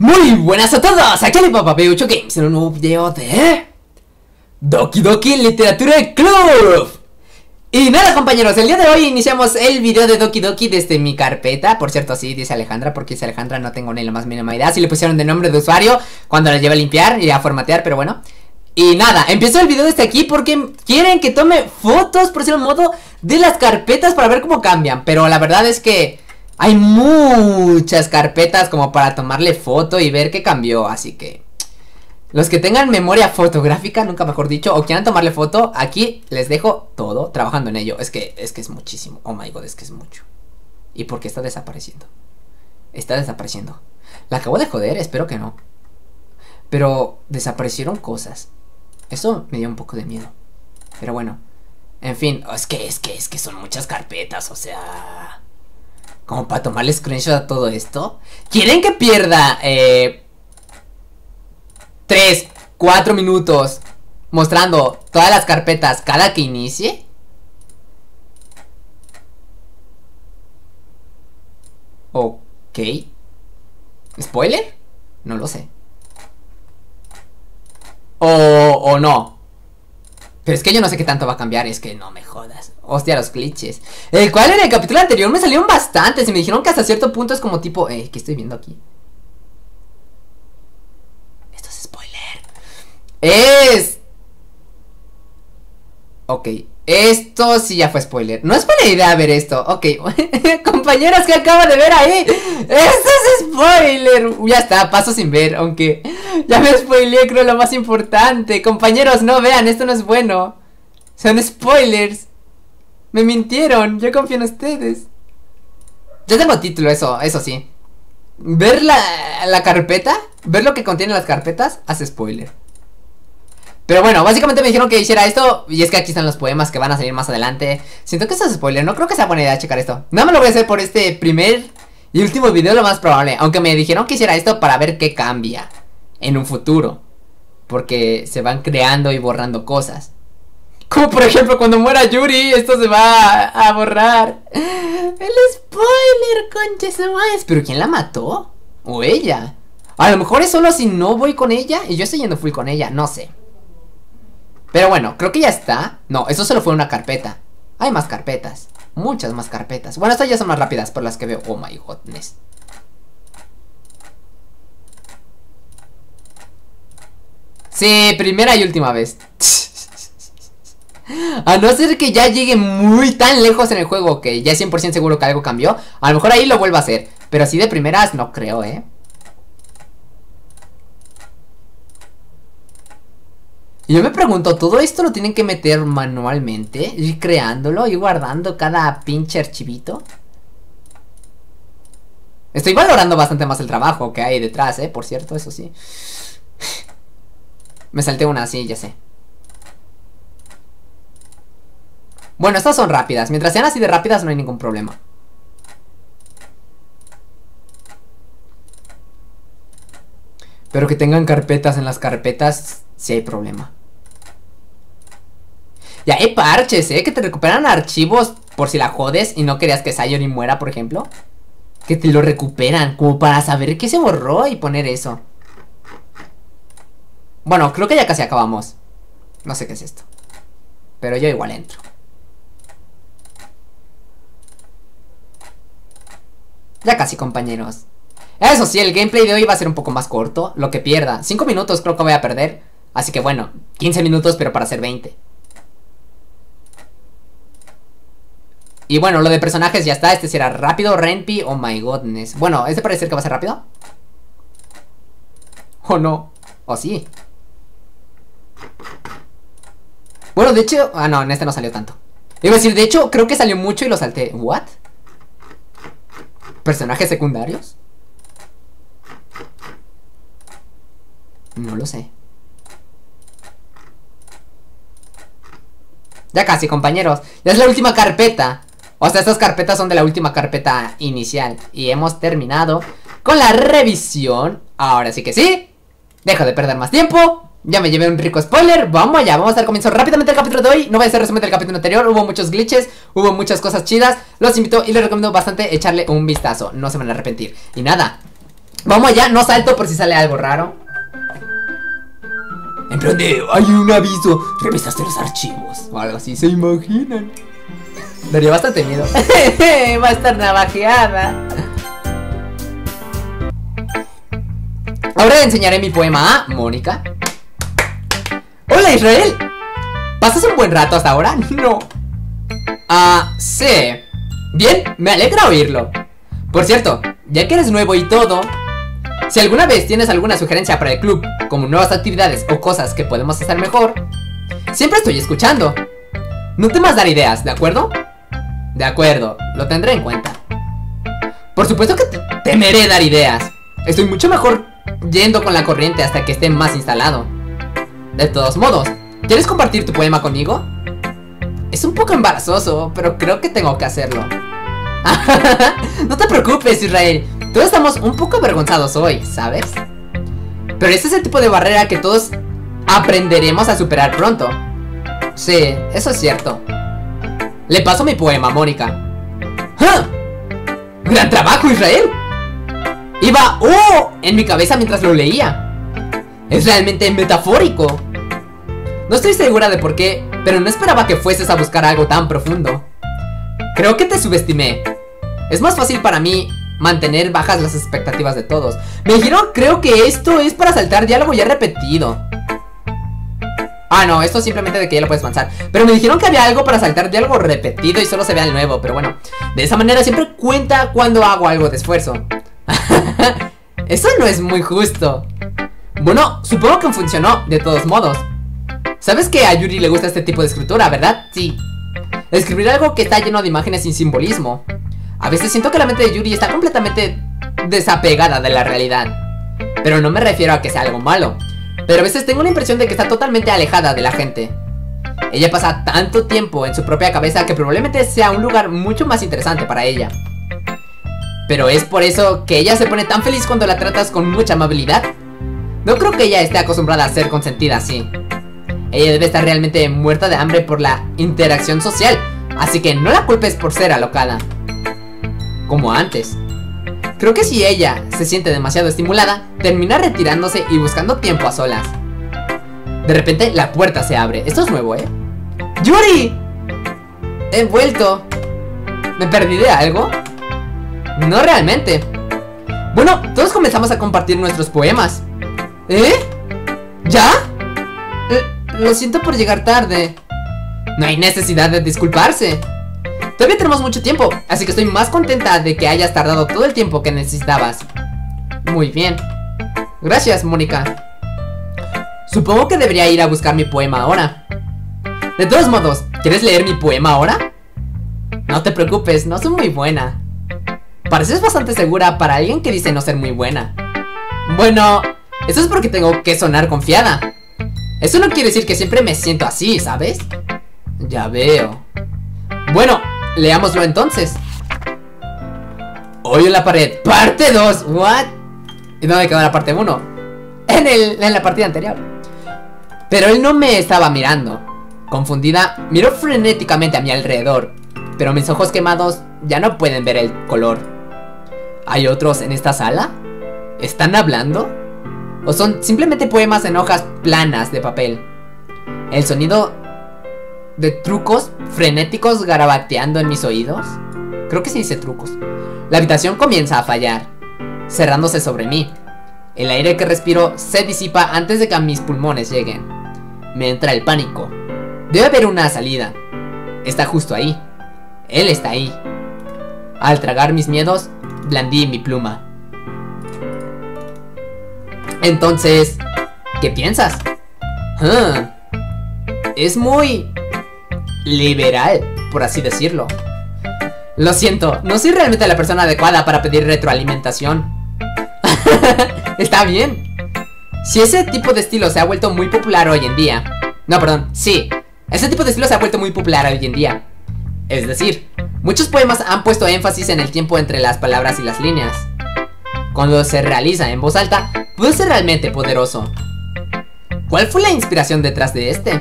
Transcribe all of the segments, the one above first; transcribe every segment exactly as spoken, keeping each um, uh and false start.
Muy buenas a todos, aquí el Papá P ocho Games en un nuevo video de Doki Doki Literatura Club. Y nada, compañeros, el día de hoy iniciamos el video de Doki Doki desde mi carpeta. Por cierto, sí, dice Alejandra, porque dice Alejandra, no tengo ni la más mínima idea si le pusieron de nombre de usuario cuando la llevé a limpiar y a formatear, pero bueno. Y nada, empiezo el video desde aquí porque quieren que tome fotos, por decirlo de un modo, de las carpetas para ver cómo cambian. Pero la verdad es que hay muchas carpetas como para tomarle foto y ver qué cambió, así que los que tengan memoria fotográfica, nunca mejor dicho, o quieran tomarle foto, aquí les dejo todo trabajando en ello. Es que es que es muchísimo, oh my god, es que es mucho. ¿Y por qué está desapareciendo? Está desapareciendo. ¿La acabo de joder? Espero que no. Pero desaparecieron cosas. Eso me dio un poco de miedo. Pero bueno, en fin, es que, es que, es que son muchas carpetas, o sea... como para tomarle screenshot a todo esto. ¿Quieren que pierda eh, tres, cuatro minutos mostrando todas las carpetas cada que inicie? Ok. ¿Spoiler? No lo sé. O, o no. Pero es que yo no sé qué tanto va a cambiar. Es que no me jodas. Hostia, los glitches. El cual en el capítulo anterior me salieron bastantes. Y me dijeron que hasta cierto punto es como tipo... Eh, ¿qué estoy viendo aquí? Esto es spoiler. Es... Ok. Esto sí ya fue spoiler. No es buena idea ver esto. Ok. Compañeros, ¿qué acabo de ver ahí? Esto es spoiler. Ya está, paso sin ver. Aunque ya me spoileé, creo, lo más importante. Compañeros, no vean, esto no es bueno. Son spoilers. Me mintieron, yo confío en ustedes. Ya tengo título, eso, eso sí. Ver la, la carpeta, ver lo que contiene las carpetas, hace spoiler. Pero bueno, básicamente me dijeron que hiciera esto. Y es que aquí están los poemas que van a salir más adelante. Siento que eso es spoiler, no creo que sea buena idea checar esto. Nada más lo voy a hacer por este primer y último video, lo más probable. Aunque me dijeron que hiciera esto para ver qué cambia en un futuro, porque se van creando y borrando cosas. Como por ejemplo cuando muera Yuri, esto se va a, a borrar. El spoiler, conches de maíz. ¿Pero quién la mató? ¿O ella? A lo mejor es solo si no voy con ella y yo estoy yendo full con ella, no sé. Pero bueno, creo que ya está. No, eso solo fue una carpeta. Hay más carpetas, muchas más carpetas. Bueno, estas ya son más rápidas por las que veo. Oh my godness. Sí, primera y última vez. A no ser que ya llegue muy tan lejos en el juego que ya es cien por ciento seguro que algo cambió. A lo mejor ahí lo vuelvo a hacer. Pero así de primeras no creo, eh. Y yo me pregunto, ¿todo esto lo tienen que meter manualmente? Ir creándolo y guardando cada pinche archivito. Estoy valorando bastante más el trabajo que hay detrás, eh, por cierto, eso sí. Me salté una, sí, ya sé. Bueno, estas son rápidas. Mientras sean así de rápidas no hay ningún problema. Pero que tengan carpetas en las carpetas, sí hay problema. Ya hay parches, ¿eh? Que te recuperan archivos por si la jodes y no querías que Sayori muera, por ejemplo. Que te lo recuperan, como para saber qué se borró y poner eso. Bueno, creo que ya casi acabamos. No sé qué es esto, pero yo igual entro. Ya casi, compañeros. Eso sí, el gameplay de hoy va a ser un poco más corto. Lo que pierda, cinco minutos creo que voy a perder. Así que bueno, quince minutos pero para hacer veinte. Y bueno, lo de personajes ya está. Este será rápido, Renpi, oh my godness. Bueno, este parece ser que va a ser rápido. ¿O no? ¿O sí? Bueno, de hecho... Ah, no, en este no salió tanto. Iba a decir, de hecho, creo que salió mucho y lo salté. ¿What? ¿Personajes secundarios? No lo sé. Ya casi, compañeros. Ya es la última carpeta. O sea, estas carpetas son de la última carpeta inicial. Y hemos terminado con la revisión. Ahora sí que sí. Dejo de perder más tiempo. Ya me llevé un rico spoiler. Vamos allá, vamos a dar comienzo rápidamente el capítulo de hoy. No voy a hacer resumen del capítulo anterior. Hubo muchos glitches, hubo muchas cosas chidas. Los invito y les recomiendo bastante echarle un vistazo. No se van a arrepentir. Y nada, Vamos allá, no salto por si sale algo raro. En plan de, hay un aviso, revisaste los archivos o algo así, ¿se imaginan? Daría bastante miedo. Va a estar navajeada. Ahora le enseñaré mi poema a Mónica. Hola, Israel. ¿Pasas un buen rato hasta ahora? No. Ah, sí. Bien, me alegra oírlo. Por cierto, ya que eres nuevo y todo, si alguna vez tienes alguna sugerencia para el club, como nuevas actividades o cosas que podemos hacer mejor, siempre estoy escuchando. No temas dar ideas, ¿de acuerdo? De acuerdo, lo tendré en cuenta. Por supuesto que te temeré dar ideas. Estoy mucho mejor yendo con la corriente hasta que esté más instalado. De todos modos, ¿quieres compartir tu poema conmigo? Es un poco embarazoso, pero creo que tengo que hacerlo. No te preocupes, Israel. Todos estamos un poco avergonzados hoy, ¿sabes? Pero este es el tipo de barrera que todos aprenderemos a superar pronto. Sí, eso es cierto. Le paso mi poema a Mónica. ¡Ah! ¡Gran trabajo, Israel! Iba ¡oh! En mi cabeza mientras lo leía. Es realmente metafórico. No estoy segura de por qué, pero no esperaba que fueses a buscar algo tan profundo. Creo que te subestimé. Es más fácil para mí mantener bajas las expectativas de todos. Me dijeron, creo que esto es para saltar diálogo ya repetido. Ah, no, esto es simplemente de que ya lo puedes avanzar. Pero me dijeron que había algo para saltar diálogo repetido y solo se vea el nuevo. Pero bueno, de esa manera siempre cuenta cuando hago algo de esfuerzo. Eso no es muy justo. Bueno, supongo que funcionó, de todos modos. ¿Sabes que a Yuri le gusta este tipo de escritura, verdad? Sí. Escribir algo que está lleno de imágenes sin simbolismo. A veces siento que la mente de Yuri está completamente desapegada de la realidad. Pero no me refiero a que sea algo malo. Pero a veces tengo la impresión de que está totalmente alejada de la gente. Ella pasa tanto tiempo en su propia cabeza que probablemente sea un lugar mucho más interesante para ella. Pero es por eso que ella se pone tan feliz cuando la tratas con mucha amabilidad. No creo que ella esté acostumbrada a ser consentida así. Ella debe estar realmente muerta de hambre por la interacción social. Así que no la culpes por ser alocada. Como antes. Creo que si ella se siente demasiado estimulada, termina retirándose y buscando tiempo a solas. De repente la puerta se abre. Esto es nuevo, ¿eh? ¡Yuri! He vuelto. ¿Me perdí de algo? No realmente. Bueno, todos comenzamos a compartir nuestros poemas. ¿Eh? ¿Ya? Eh, lo siento por llegar tarde. No hay necesidad de disculparse. Todavía tenemos mucho tiempo, así que estoy más contenta de que hayas tardado todo el tiempo que necesitabas. Muy bien. Gracias, Mónica. Supongo que debería ir a buscar mi poema ahora. De todos modos, ¿quieres leer mi poema ahora? No te preocupes, no soy muy buena. Pareces bastante segura para alguien que dice no ser muy buena. Bueno, eso es porque tengo que sonar confiada. Eso no quiere decir que siempre me siento así, ¿sabes? Ya veo. Bueno, leámoslo entonces. Hoy en la pared, parte dos. ¿What? ¿Y dónde quedó la parte uno? En, el, en la partida anterior. Pero él no me estaba mirando. Confundida, miró frenéticamente a mi alrededor. Pero mis ojos quemados ya no pueden ver el color. ¿Hay otros en esta sala? ¿Están hablando? ¿O son simplemente poemas en hojas planas de papel? El sonido de trucos frenéticos garabateando en mis oídos. Creo que se dice trucos. La habitación comienza a fallar, cerrándose sobre mí. El aire que respiro se disipa antes de que a mis pulmones lleguen. Me entra el pánico. Debe haber una salida. Está justo ahí. Él está ahí. Al tragar mis miedos, blandí mi pluma. Entonces, ¿qué piensas? Huh. Es muy liberal, por así decirlo. Lo siento, no soy realmente la persona adecuada para pedir retroalimentación. Está bien. Si ese tipo de estilo se ha vuelto muy popular hoy en día. No, perdón, sí. Ese tipo de estilo se ha vuelto muy popular hoy en día. Es decir, muchos poemas han puesto énfasis en el tiempo entre las palabras y las líneas. Cuando se realiza en voz alta, puede ser realmente poderoso. ¿Cuál fue la inspiración detrás de este?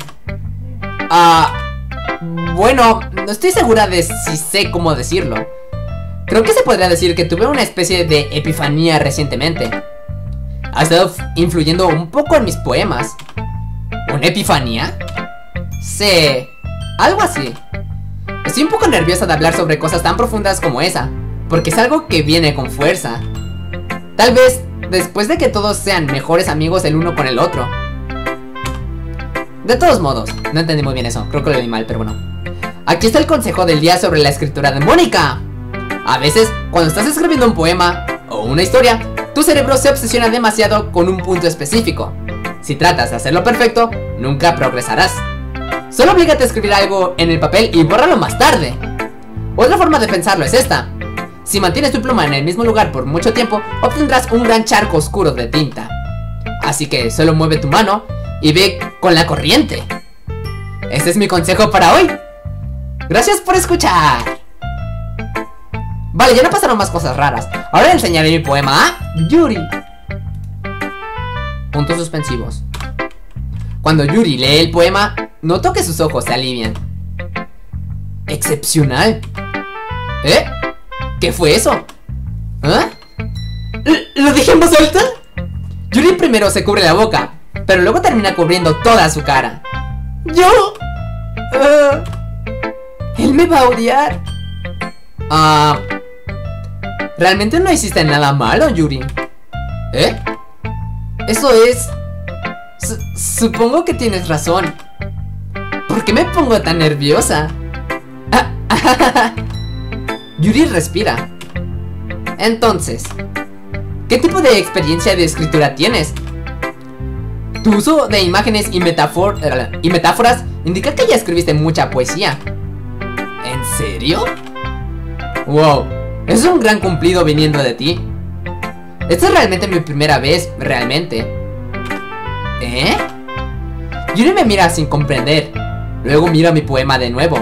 Ah, bueno, no estoy segura de si sé cómo decirlo. Creo que se podría decir que tuve una especie de epifanía recientemente. Ha estado influyendo un poco en mis poemas. ¿Una epifanía? Sí, algo así. Estoy un poco nerviosa de hablar sobre cosas tan profundas como esa, porque es algo que viene con fuerza. Tal vez después de que todos sean mejores amigos el uno con el otro. De todos modos, no entendí muy bien eso, creo que lo leí mal, pero bueno. Aquí está el consejo del día sobre la escritura de Mónica. A veces, cuando estás escribiendo un poema o una historia, tu cerebro se obsesiona demasiado con un punto específico. Si tratas de hacerlo perfecto, nunca progresarás. Solo oblígate a escribir algo en el papel y bórralo más tarde. Otra forma de pensarlo es esta. Si mantienes tu pluma en el mismo lugar por mucho tiempo, obtendrás un gran charco oscuro de tinta. Así que solo mueve tu mano y ve con la corriente. Ese es mi consejo para hoy. Gracias por escuchar. Vale, ya no pasaron más cosas raras. Ahora le enseñaré mi poema a Yuri. Puntos suspensivos. Cuando Yuri lee el poema, noto que sus ojos se alivian. Excepcional. ¿Eh? ¿Qué fue eso? ¿Ah? ¿Lo dije en voz alta? Yuri primero se cubre la boca, pero luego termina cubriendo toda su cara. ¿Yo? Uh, ¿Él me va a odiar? Ah... Uh, realmente no hiciste nada malo, Yuri. ¿Eh? Eso es... Su supongo que tienes razón. ¿Por qué me pongo tan nerviosa? Ah, Yuri respira. Entonces, ¿qué tipo de experiencia de escritura tienes? Tu uso de imágenes y, metáfor y metáforas indica que ya escribiste mucha poesía. ¿En serio? Wow, es un gran cumplido viniendo de ti. Esta es realmente mi primera vez, realmente. ¿Eh? Yuri me mira sin comprender. Luego mira mi poema de nuevo.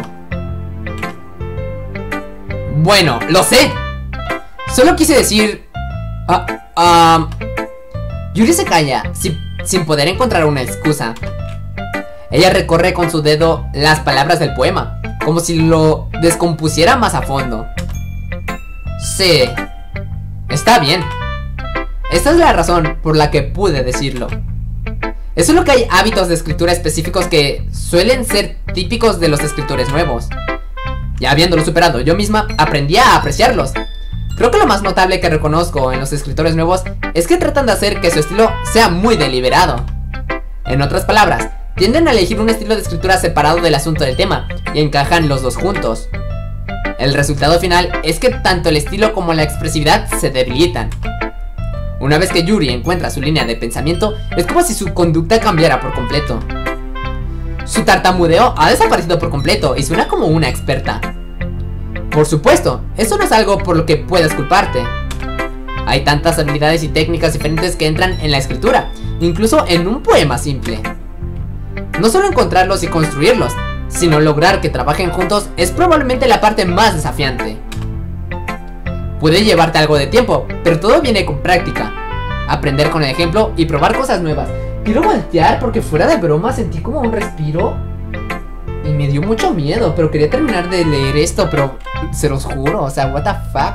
Bueno, lo sé. Solo quise decir... Uh, uh, Yuri se calla, sin, sin poder encontrar una excusa. Ella recorre con su dedo las palabras del poema, como si lo descompusiera más a fondo. Sí, está bien. Esta es la razón por la que pude decirlo. Es solo que hay hábitos de escritura específicos que suelen ser típicos de los escritores nuevos. Ya habiéndolo superado yo misma, aprendí a apreciarlos. Creo que lo más notable que reconozco en los escritores nuevos es que tratan de hacer que su estilo sea muy deliberado. En otras palabras, tienden a elegir un estilo de escritura separado del asunto del tema y encajan los dos juntos. El resultado final es que tanto el estilo como la expresividad se debilitan. Una vez que Yuri encuentra su línea de pensamiento, es como si su conducta cambiara por completo. Su tartamudeo ha desaparecido por completo y suena como una experta. Por supuesto, eso no es algo por lo que puedas culparte. Hay tantas habilidades y técnicas diferentes que entran en la escritura, incluso en un poema simple. No solo encontrarlos y construirlos, sino lograr que trabajen juntos es probablemente la parte más desafiante. Puede llevarte algo de tiempo, pero todo viene con práctica. Aprender con el ejemplo y probar cosas nuevas. Quiero voltear porque fuera de broma sentí como un respiro y me dio mucho miedo, pero quería terminar de leer esto, pero se los juro, o sea, what the fuck.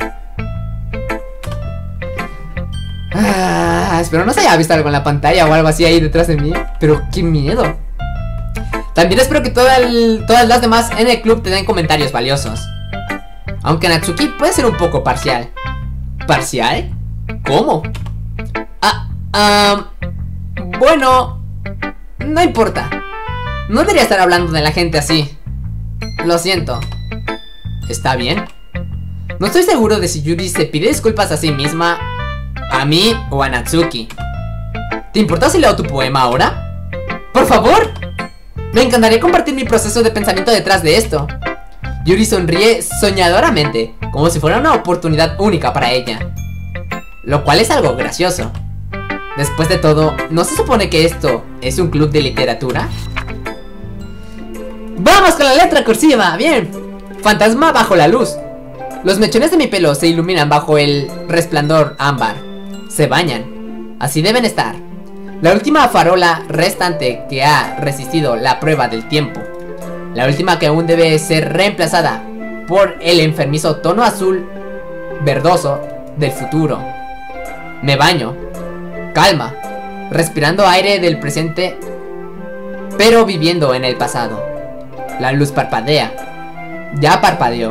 Ah, espero no se haya visto algo en la pantalla o algo así ahí detrás de mí, pero qué miedo. También espero que toda el, todas las demás en el club te den comentarios valiosos. Aunque Natsuki puede ser un poco parcial. ¿Parcial? ¿Cómo? Ah, um, bueno, no importa. No debería estar hablando de la gente así. Lo siento. ¿Está bien? No estoy seguro de si Yuri se pide disculpas a sí misma, a mí o a Natsuki. ¿Te importa si leo tu poema ahora? ¡Por favor! Me encantaría compartir mi proceso de pensamiento detrás de esto. Yuri sonríe soñadoramente, como si fuera una oportunidad única para ella. Lo cual es algo gracioso. Después de todo, ¿no se supone que esto es un club de literatura? ¡Vamos con la letra cursiva! ¡Bien! Fantasma bajo la luz. Los mechones de mi pelo se iluminan bajo el resplandor ámbar. Se bañan. Así deben estar. La última farola restante que ha resistido la prueba del tiempo. La última que aún debe ser reemplazada por el enfermizo tono azul verdoso del futuro. Me baño. Calma. Respirando aire del presente, pero viviendo en el pasado. La luz parpadea. Ya parpadeó.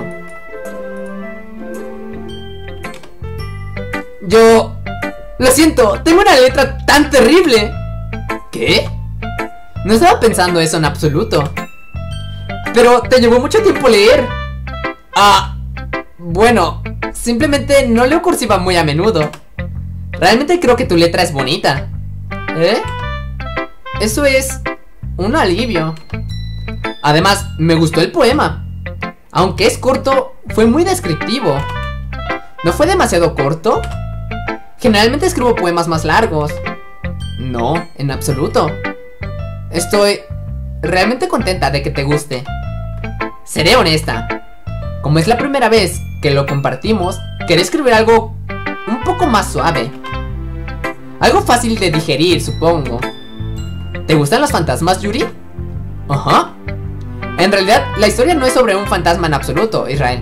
Yo... Lo siento, tengo una letra tan terrible. ¿Qué? No estaba pensando eso en absoluto. Pero te llevó mucho tiempo leer. Ah, bueno, simplemente no leo cursiva muy a menudo. Realmente creo que tu letra es bonita. ¿Eh? Eso es un alivio. Además, me gustó el poema. Aunque es corto, fue muy descriptivo. ¿No fue demasiado corto? Generalmente escribo poemas más largos. No, en absoluto. Estoy realmente contenta de que te guste. Seré honesta. Como es la primera vez que lo compartimos, quería escribir algo un poco más suave. Algo fácil de digerir, supongo. ¿Te gustan los fantasmas, Yuri? Ajá. En realidad, la historia no es sobre un fantasma en absoluto, Israel.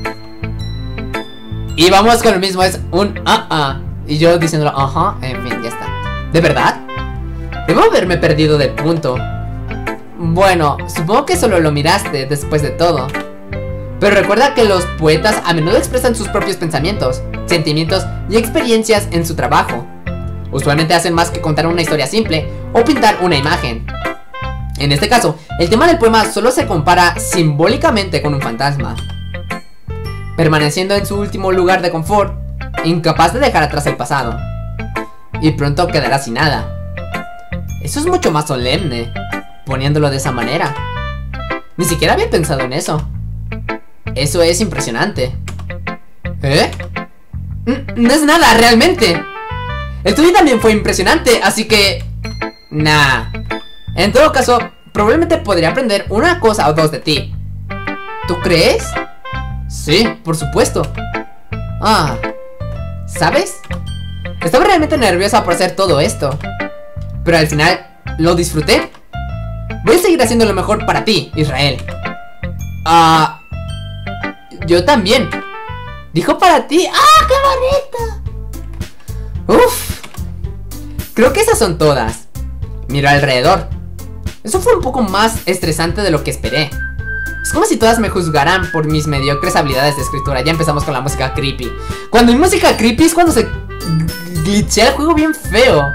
Y vamos con lo mismo, es un ah ah. Y yo diciéndolo, ajá, en fin, ya está. ¿De verdad? Debo haberme perdido del punto. Bueno, supongo que solo lo miraste después de todo. Pero recuerda que los poetas a menudo expresan sus propios pensamientos, sentimientos y experiencias en su trabajo. Usualmente hacen más que contar una historia simple o pintar una imagen. En este caso, el tema del poema solo se compara simbólicamente con un fantasma, permaneciendo en su último lugar de confort, incapaz de dejar atrás el pasado, y pronto quedará sin nada. Eso es mucho más solemne, poniéndolo de esa manera. Ni siquiera había pensado en eso. Eso es impresionante. ¿Eh? No es nada, realmente. El tuyo también fue impresionante, así que... Nah. En todo caso, probablemente podría aprender una cosa o dos de ti. ¿Tú crees? Sí, por supuesto. Ah... ¿Sabes? Estaba realmente nerviosa por hacer todo esto, pero al final lo disfruté. Voy a seguir haciendo lo mejor para ti, Israel. Ah... Yo también. Dijo para ti. ¡Ah, qué bonito! Uf. Creo que esas son todas. Miro alrededor. Eso fue un poco más estresante de lo que esperé. Es como si todas me juzgaran por mis mediocres habilidades de escritura. Ya empezamos con la música creepy. Cuando hay música creepy es cuando se glitchea el juego bien feo.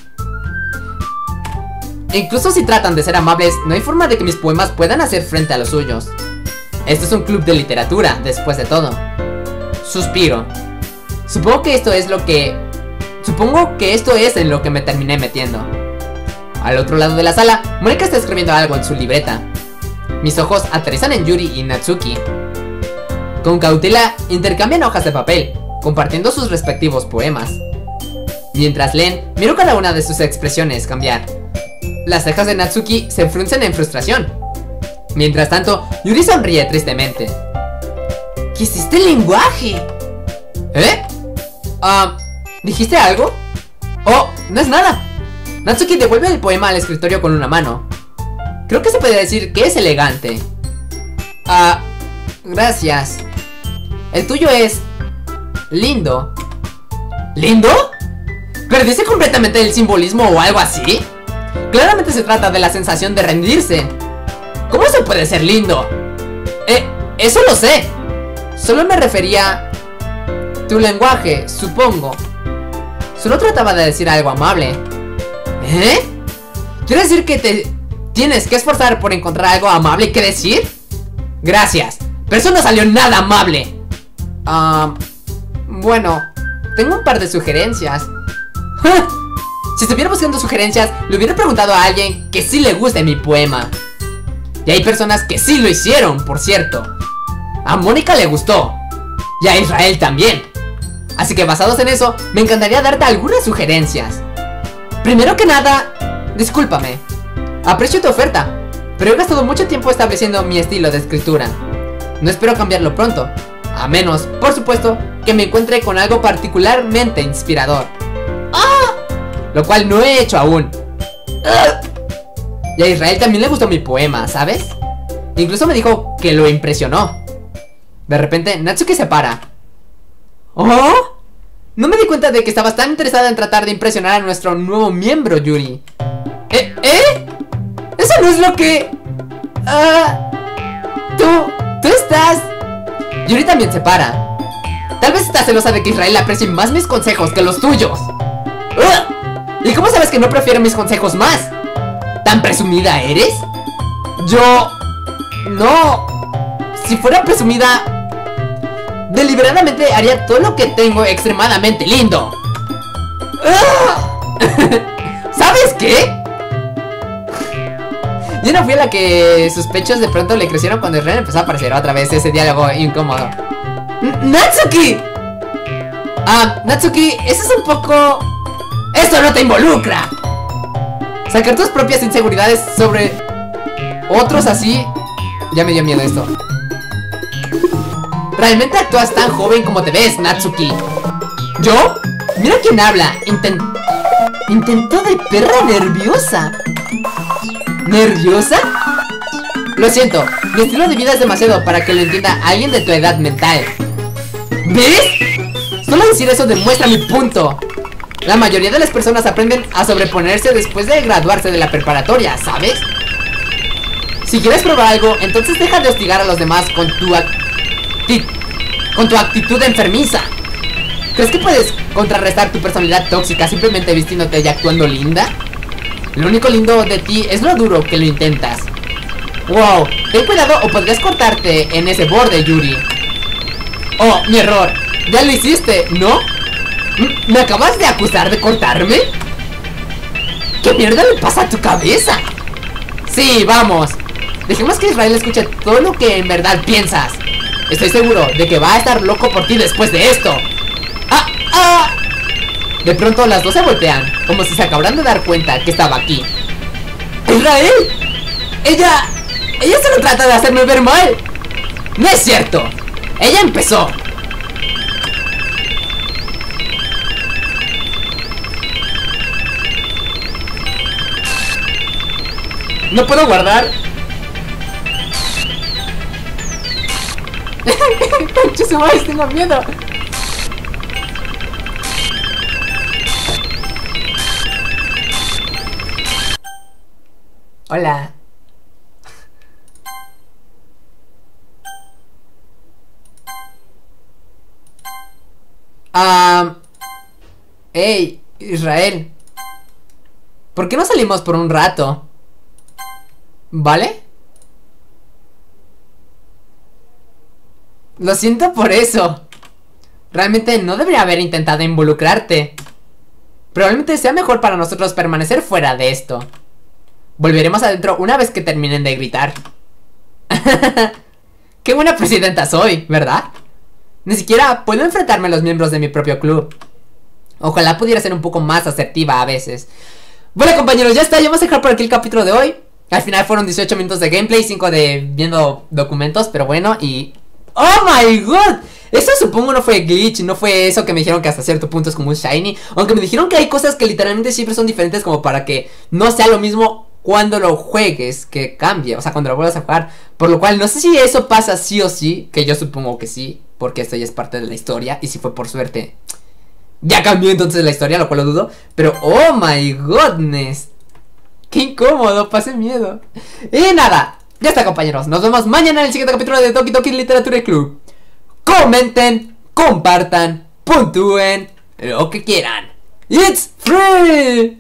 E incluso si tratan de ser amables, no hay forma de que mis poemas puedan hacer frente a los suyos. Esto es un club de literatura, después de todo. Suspiro. Supongo que esto es lo que... Supongo que esto es en lo que me terminé metiendo. Al otro lado de la sala, Mónica está escribiendo algo en su libreta. Mis ojos aterrizan en Yuri y Natsuki. Con cautela, intercambian hojas de papel, compartiendo sus respectivos poemas. Mientras leen, miro cada una de sus expresiones cambiar. Las cejas de Natsuki se fruncen en frustración. Mientras tanto, Yuri sonríe tristemente. ¿Qué hiciste el lenguaje? ¿Eh? Ah, ¿dijiste algo? Oh, no es nada. Natsuki devuelve el poema al escritorio con una mano. Creo que se puede decir que es elegante. Ah, gracias. El tuyo es... lindo. ¿Lindo? ¿Perdiste completamente el simbolismo o algo así? Claramente se trata de la sensación de rendirse. ¿Cómo se puede ser lindo? Eh, eso lo sé. Solo me refería... Tu lenguaje, supongo. Solo trataba de decir algo amable. ¿Eh? ¿Quiere decir que te tienes que esforzar por encontrar algo amable que decir? Gracias, pero eso no salió nada amable. Ah, bueno, tengo un par de sugerencias. Si estuviera buscando sugerencias, le hubiera preguntado a alguien que sí le guste mi poema. Y hay personas que sí lo hicieron, por cierto. A Mónica le gustó. Y a Israel también. Así que basados en eso, me encantaría darte algunas sugerencias. Primero que nada, discúlpame. Aprecio tu oferta, pero he gastado mucho tiempo estableciendo mi estilo de escritura. No espero cambiarlo pronto. A menos, por supuesto, que me encuentre con algo particularmente inspirador. ¡Ah! Lo cual no he hecho aún. ¡Ah! Y a Israel también le gustó mi poema, ¿sabes? Incluso me dijo que lo impresionó. De repente, Natsuki se para. ¿Oh? No me di cuenta de que estabas tan interesada en tratar de impresionar a nuestro nuevo miembro, Yuri. ¿Eh? ¿Eh? Eso no es lo que... Ah... Tú... Tú estás... Yuri también se para. Tal vez estás celosa de que Israel aprecie más mis consejos que los tuyos. ¡Ugh! ¿Y cómo sabes que no prefiero mis consejos más? ¿Tan presumida eres? Yo... No... Si fuera presumida... Deliberadamente haría todo lo que tengo extremadamente lindo. ¿Sabes qué? Yo no fui la que sospechos de pronto le crecieron cuando Israel empezó a aparecer otra vez ese diálogo incómodo. ¡Natsuki! Ah, Natsuki, eso es un poco... ¡Esto no te involucra! Sacar tus propias inseguridades sobre otros así... Ya me dio miedo esto. Realmente actúas tan joven como te ves, Natsuki. ¿Yo? Mira quién habla. Intent... Intentó de perra nerviosa. ¿Nerviosa? Lo siento, mi estilo de vida es demasiado para que lo entienda alguien de tu edad mental. ¿Ves? Solo decir eso demuestra mi punto. La mayoría de las personas aprenden a sobreponerse después de graduarse de la preparatoria, ¿sabes? Si quieres probar algo, entonces deja de hostigar a los demás con tu actitud, con tu actitud enfermiza. ¿Crees que puedes contrarrestar tu personalidad tóxica simplemente vistiéndote y actuando linda? Lo único lindo de ti es lo duro que lo intentas. Wow, ten cuidado o podrías cortarte en ese borde, Yuri. Oh, mi error. Ya lo hiciste, ¿no? ¿Me acabas de acusar de cortarme? ¿Qué mierda le pasa a tu cabeza? Sí, vamos. Dejemos que Israel escuche todo lo que en verdad piensas. Estoy seguro de que va a estar loco por ti después de esto. ¡Ah! ¡Ah! De pronto las dos se voltean, como si se acabaran de dar cuenta que estaba aquí. ¡Israel! Ella... Ella solo trata de hacerme ver mal. No es cierto. Ella empezó. No puedo guardar. Concha su madre, tengo miedo. Hola. Ah... Hey, Israel. ¿Por qué no salimos por un rato? ¿Vale? Lo siento por eso. Realmente no debería haber intentado involucrarte. Probablemente sea mejor para nosotros permanecer fuera de esto. Volveremos adentro una vez que terminen de gritar. Qué buena presidenta soy, ¿verdad? Ni siquiera puedo enfrentarme a los miembros de mi propio club. Ojalá pudiera ser un poco más asertiva a veces. Bueno, compañeros, ya está, ya vamos a dejar por aquí el capítulo de hoy. Al final fueron dieciocho minutos de gameplay, cinco de viendo documentos, pero bueno, y... ¡Oh my god! Eso supongo no fue glitch, no fue eso que me dijeron que hasta cierto punto es como un shiny. Aunque me dijeron que hay cosas que literalmente siempre son diferentes, como para que no sea lo mismo cuando lo juegues, que cambie, o sea, cuando lo vuelvas a jugar. Por lo cual, no sé si eso pasa sí o sí, que yo supongo que sí, porque esto ya es parte de la historia. Y si fue por suerte, ya cambió entonces la historia, lo cual lo dudo. Pero, oh my goodness, qué incómodo, pasé miedo. Y nada, ya está, compañeros, nos vemos mañana en el siguiente capítulo de Toki Toki Literatura Club. Comenten, compartan, puntúen, lo que quieran. It's free.